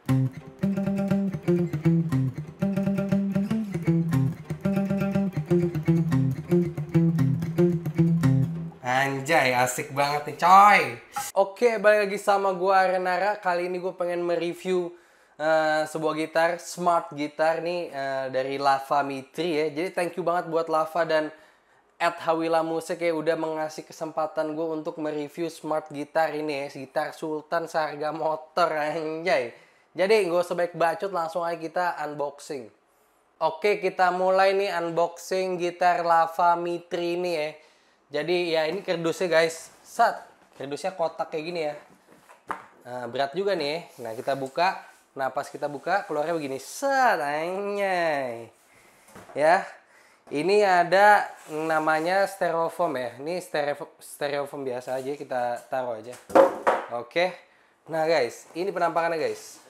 Anjay, asik banget nih coy. Oke, balik lagi sama gua Renara. Kali ini gue pengen mereview sebuah gitar, smart gitar nih dari Lava Mitri ya. Jadi thank you banget buat Lava dan Hawila Musik ya udah mengasih kesempatan gue untuk mereview smart gitar ini ya. Gitar Sultan seharga motor, anjay. Jadi gak usah baik bacot, langsung aja kita unboxing. Oke, kita mulai nih unboxing gitar Lava Mitri ini ya. Jadi ya ini kardusnya guys. Kardusnya kotak kayak gini ya. Nah, berat juga nih. Nah, kita buka. Nah, pas kita buka keluarnya begini. Anjay. Ya. Ini ada namanya styrofoam ya. Ini styrofoam biasa aja, kita taruh aja. Oke. Nah, guys, ini penampakannya guys.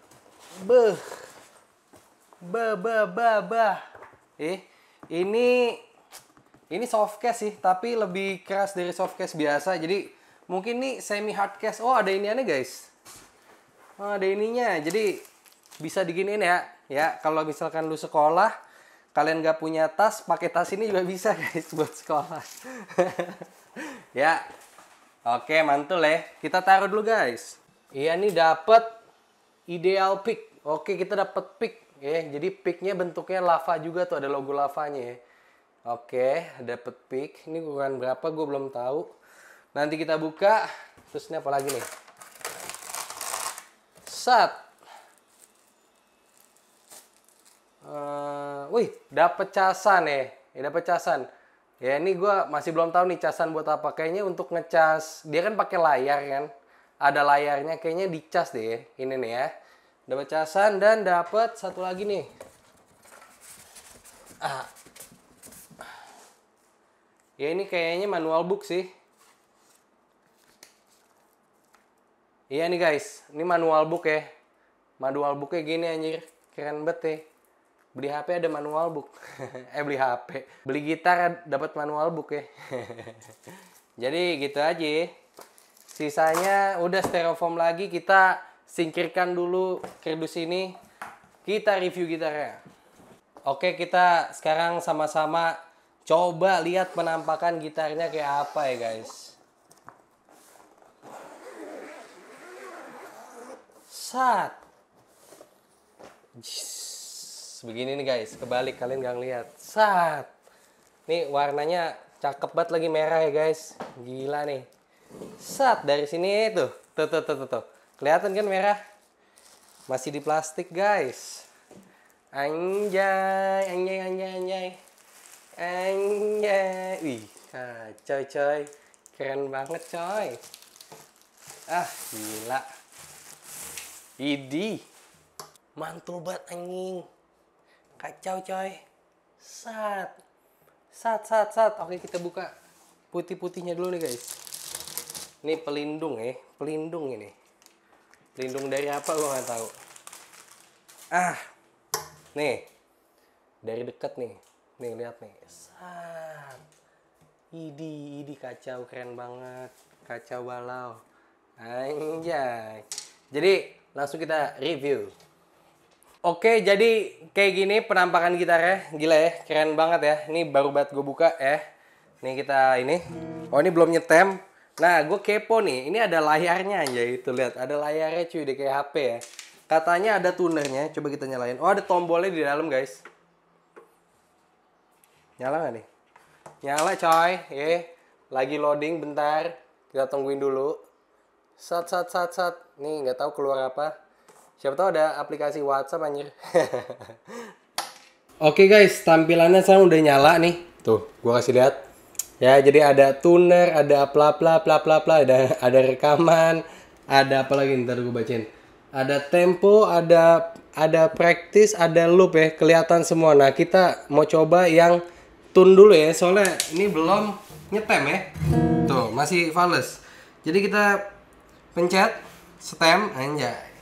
Ini soft case sih, tapi lebih keras dari soft case biasa. Jadi mungkin nih semi hard case. Oh, ada iniannya guys. Oh, ada ininya. Jadi bisa diginiin ya. Ya, kalau misalkan lu sekolah, kalian gak punya tas, pakai tas ini juga bisa guys buat sekolah. Ya. Oke, mantul ya. Kita taruh dulu guys. Iya nih dapet ideal pick. Oke, kita dapet pick ya. Jadi picknya bentuknya lava juga tuh, ada logo lavanya ya. Oke, dapet pick. Ini ukuran berapa gue belum tahu. Nanti kita buka. Terus ini apa lagi nih? Wih, dapet casan ya. Dapet casan. Ya ini gue masih belum tahu nih casan buat apa. Kayaknya untuk ngecas. Dia kan pakai layar kan. Ada layarnya. Kayaknya dicas deh. Ini nih ya. Dapet casan dan dapet satu lagi nih. Ya ini kayaknya manual book sih. Iya nih guys, ini manual book ya. Manual booknya gini anjir, keren banget ya. Beli HP ada manual book. Beli HP. Beli gitar dapat manual book ya. Jadi gitu aja. Sisanya udah styrofoam lagi, kita singkirkan dulu kardus ini. Kita review gitarnya. Oke, kita sekarang sama-sama coba lihat penampakan gitarnya kayak apa ya guys. Begini nih guys, kebalik kalian gak ngeliat. Nih warnanya cakep banget lagi, merah ya guys. Gila nih. Dari sini tuh. Tuh. Kelihatan kan merah? Masih di plastik guys. Anjay. Wih, kacau coy. Keren banget coy. Gila. Idi. Mantul banget anjing. Kacau coy. Oke, kita buka putih-putihnya dulu nih guys. Ini pelindung ya. Pelindung ini. Pelindung dari apa gua nggak tahu. Nih. Dari dekat nih. Nih lihat nih. Idi kacau, keren banget. Kacau balau. Anjay. Jadi langsung kita review. Oke, jadi kayak gini penampakan gitarnya. Gila ya, keren banget ya. Ini baru banget gue buka ya. Nih kita ini. Oh, ini belum nyetem. Nah, gue kepo nih. Ini ada layarnya aja itu, lihat. Ada layarnya cuy, deh kayak HP ya. Katanya ada tunernya. Coba kita nyalain. Oh, ada tombolnya di dalam guys. Nyala nggak nih? Nyala coy. Lagi loading bentar. Kita tungguin dulu. Nih nggak tahu keluar apa. Siapa tahu ada aplikasi WhatsApp anjir. Oke guys, tampilannya sekarang udah nyala nih. Tuh, gua kasih lihat. Ya, jadi ada tuner, ada bla, ada rekaman, ada apa lagi ntar gua bacain. Ada tempo, ada practice, ada loop ya, kelihatan semua. Nah, kita mau coba yang tune dulu ya, soalnya ini belum nyetem ya. Tuh, masih fales. Jadi kita pencet stem, anjay.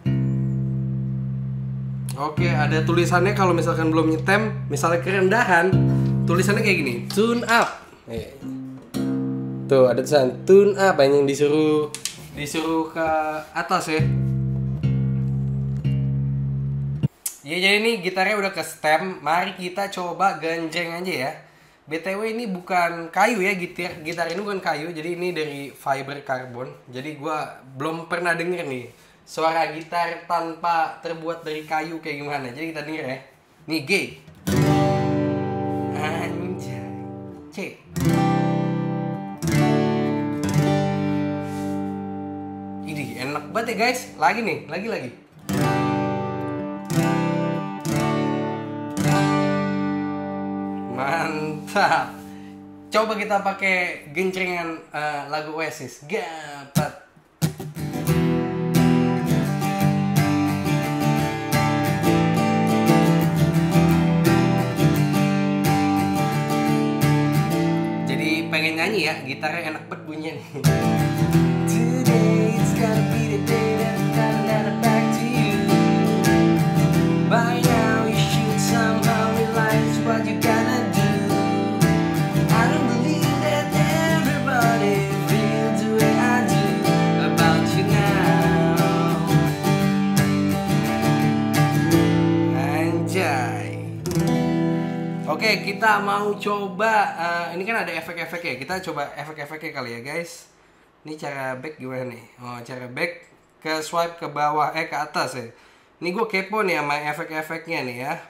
Oke, ada tulisannya kalau misalkan belum nyetem, misalnya kerendahan, tulisannya kayak gini, tune up. Tuh, ada tulisan tune up, yang disuruh ke atas ya. Ya jadi ini gitarnya udah ke stem, mari kita coba genjreng aja ya. BTW ini bukan kayu ya, gitar ini bukan kayu, jadi ini dari fiber karbon. Jadi gua belum pernah denger nih suara gitar tanpa terbuat dari kayu kayak gimana. Jadi kita denger ya. Nih G. Anjay. C. Ini enak banget ya guys. Lagi nih, lagi. Mantap. Coba kita pakai genjrengan lagu Oasis. Gapat. Jadi pengen nyanyi ya, gitarnya enak banget bunyinya nih. Today it's gonna be the day that I'm back to you. By now you should somehow realize what you gotta do. I don't believe that everybody feels the way I do about you now. Anjay. Oke, kita mau coba ini kan ada efek-efeknya. Kita coba efek-efeknya kali ya, guys. Ini cara back gimana nih? Oh, cara back ke swipe ke bawah, ke atas ya. Ini gue kepo nih sama efek-efeknya nih ya.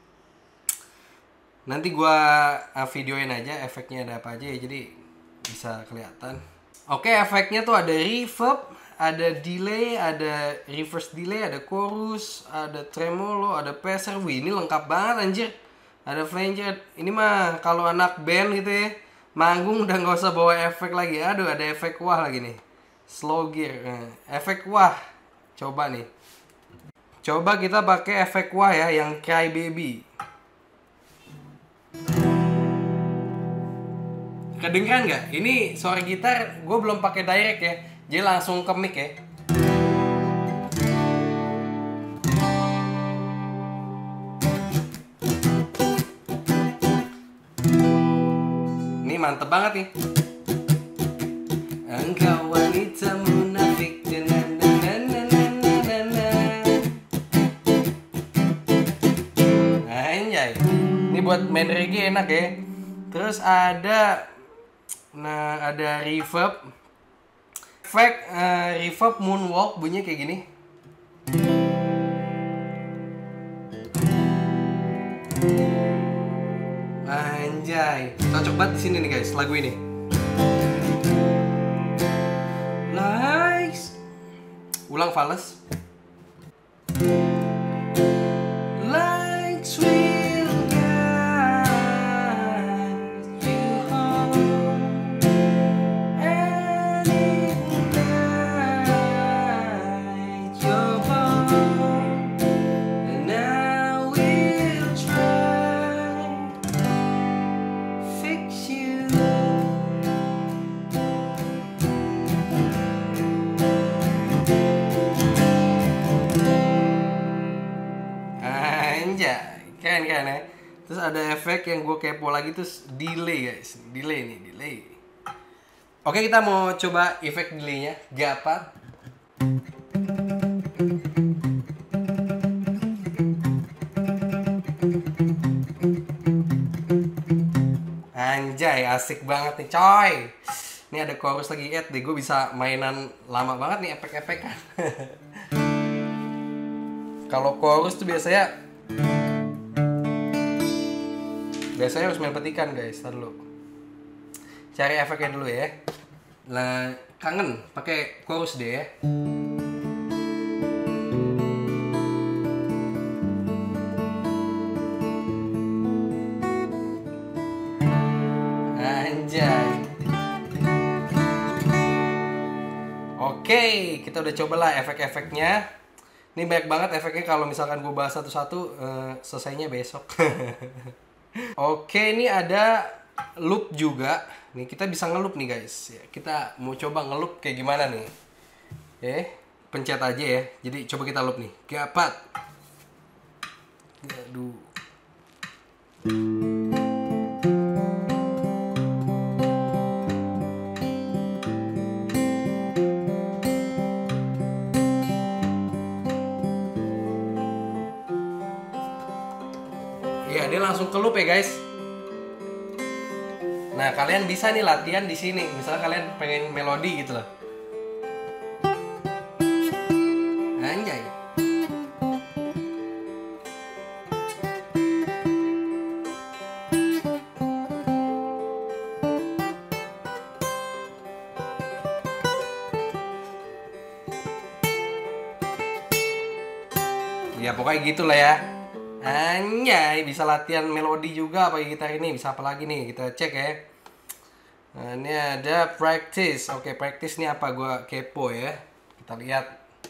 Nanti gue videoin aja efeknya ada apa aja ya, jadi bisa kelihatan. Oke, efeknya tuh ada reverb, ada delay, ada reverse delay, ada chorus, ada tremolo, ada passer. Wih, ini lengkap banget anjir. Ada flanger. Ini mah kalau anak band gitu ya, manggung udah nggak usah bawa efek lagi. Aduh, ada efek wah lagi nih. Slow gear. Efek wah. Coba nih. Coba kita pakai efek wah ya, yang Cry Baby. Kedengeran nggak? Ini suara gitar gue belum pakai direct ya, jadi langsung ke mic ya. Ini mantep banget nih. Engkau wanita munafik. Anjay. Ini buat main reggae enak ya. Terus ada reverb. Efek reverb moonwalk bunyinya kayak gini. Anjay, cocok banget di sini nih guys, lagu ini. Likes. Ulang fals. Likes will guide you home and ignite your home, and I will try fix you. Anjay, keren ya. Terus ada efek yang gue kepo lagi, terus delay guys. Delay. Oke, kita mau coba efek delaynya. Gapat. Anjay, asik banget nih coy. Ini ada chorus lagi, deh gue bisa mainan lama banget nih efek-efek kan. Kalau chorus tuh biasanya harus main petikan guys. Ntar dulu. Cari efeknya dulu ya. Nah, kangen pakai chorus deh ya. Anjay. Oke, kita udah cobalah efek-efeknya. Ini banyak banget efeknya, kalau misalkan gue bahas satu-satu selesainya besok. Oke, ini ada loop juga. Nih kita bisa ngeloop nih guys. Kita mau coba ngeloop kayak gimana nih. Pencet aja ya. Jadi coba kita loop nih. Gapat. Aduh. Iya, dia langsung ke loop ya guys. Nah, kalian bisa nih latihan di sini. Misalnya kalian pengen melodi gitu loh. Anjay. Ya pokoknya gitulah ya. Anjay, bisa latihan melodi juga pakai gitar ini. Bisa apa lagi nih? Kita cek ya. Nah, ini ada practice. Oke, practice ini apa? Gua kepo ya. Kita lihat.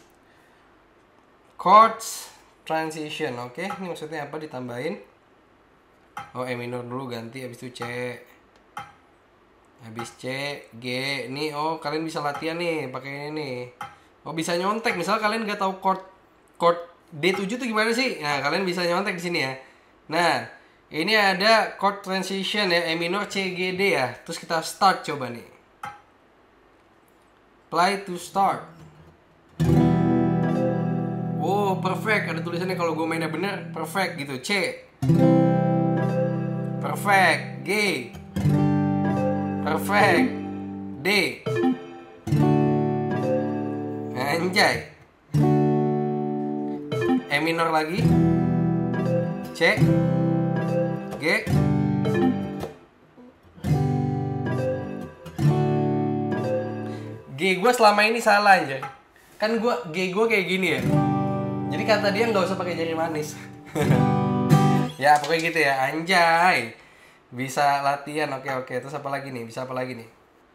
Chords transition. Oke, ini maksudnya apa ditambahin? Oh, E minor dulu ganti, habis itu C. Habis C, G. Nih, oh kalian bisa latihan nih pakai ini nih. Oh, bisa nyontek. Misal kalian nggak tahu chord D7 tuh gimana sih? Nah, kalian bisa nyontek di sini ya. Nah, ini ada chord transition ya, E minor, C, G, D ya. Terus kita start coba nih. Play to start. Oh, perfect. Ada tulisannya kalau gue mainnya bener, perfect gitu. C. Perfect. G. Perfect. D. Anjay. E minor lagi, C, G, G gue selama ini salah aja. Kan G gue kayak gini ya. Jadi kata dia nggak usah pakai jari manis. Ya pokoknya gitu ya, anjay. Bisa latihan, oke. Terus apa lagi nih? Bisa apa lagi nih?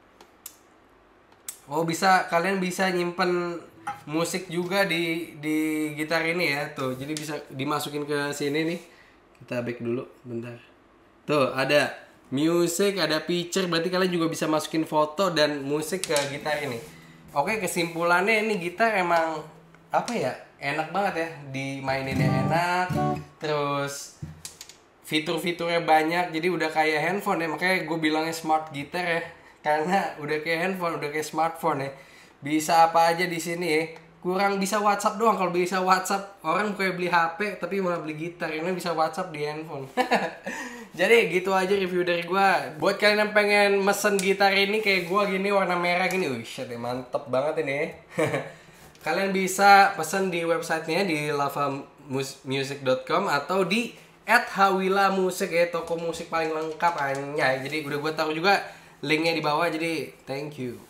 Oh kalian bisa nyimpen musik juga di gitar ini ya tuh, jadi bisa dimasukin ke sini nih. Kita back dulu bentar. Tuh ada music, ada picture, berarti kalian juga bisa masukin foto dan musik ke gitar ini. Oke, kesimpulannya ini gitar emang apa ya, enak banget ya, dimaininnya enak, terus fitur-fiturnya banyak, jadi udah kayak handphone ya. Makanya gue bilangnya smart gitar ya, karena udah kayak handphone, udah kayak smartphone ya. Bisa apa aja di sini ya. Kurang bisa WhatsApp doang. Kalau bisa WhatsApp, orang kayak beli HP tapi malah beli gitar. Ini bisa WhatsApp di handphone. Jadi gitu aja review dari gua. Buat kalian yang pengen mesen gitar ini kayak gua gini warna merah gini, wih shit, mantep banget ini. Kalian bisa pesen di websitenya di lavamusic.com atau di @hawilamusik ya, toko musik paling lengkap aja. Jadi udah gua taruh juga linknya di bawah. Jadi thank you.